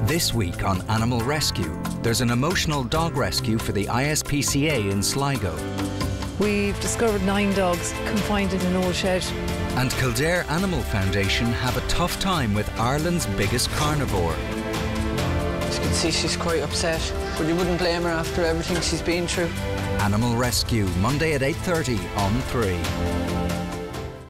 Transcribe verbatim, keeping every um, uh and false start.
This week on Animal Rescue, there's an emotional dog rescue for the I S P C A in Sligo. We've discovered nine dogs confined in an old shed. And Kildare Animal Foundation have a tough time with Ireland's biggest carnivore. As you can see, she's quite upset, but you wouldn't blame her after everything she's been through. Animal Rescue, Monday at eight thirty on three.